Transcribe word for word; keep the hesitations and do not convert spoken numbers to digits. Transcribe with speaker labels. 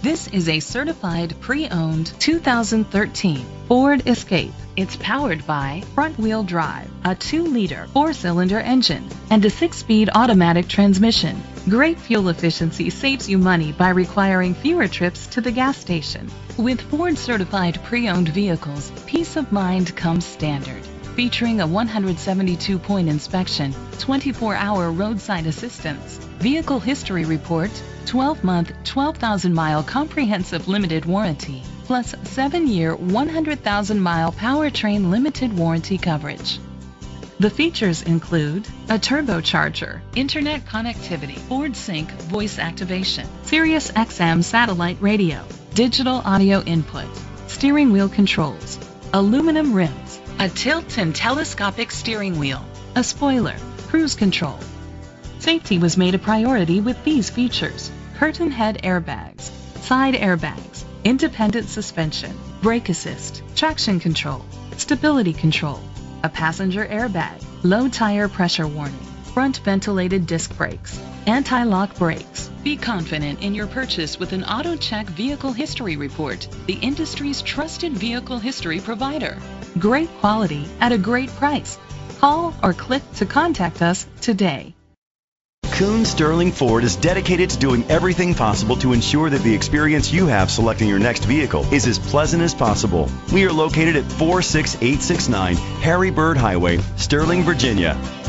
Speaker 1: This is a certified pre-owned two thousand thirteen Ford Escape. It's powered by front-wheel drive, a two liter four-cylinder engine, and a six-speed automatic transmission. Great fuel efficiency saves you money by requiring fewer trips to the gas station. With Ford certified pre-owned vehicles, peace of mind comes standard. Featuring a one hundred seventy-two point inspection, twenty-four hour roadside assistance, vehicle history report, twelve month, twelve thousand mile comprehensive limited warranty, plus seven year, one hundred thousand mile powertrain limited warranty coverage. The features include a turbocharger, internet connectivity, Ford Sync voice activation, Sirius X M satellite radio, digital audio input, steering wheel controls, aluminum rims, a tilt and telescopic steering wheel, a spoiler, cruise control. Safety was made a priority with these features: curtain head airbags, side airbags, independent suspension, brake assist, traction control, stability control, a passenger airbag, low tire pressure warning, front ventilated disc brakes, anti-lock brakes. Be confident in your purchase with an AutoCheck Vehicle History Report, the industry's trusted vehicle history provider. Great quality at a great price. Call or click to contact us today.
Speaker 2: Kuhn Sterling Ford is dedicated to doing everything possible to ensure that the experience you have selecting your next vehicle is as pleasant as possible. We are located at four six eight six nine Harry Bird Highway, Sterling, Virginia.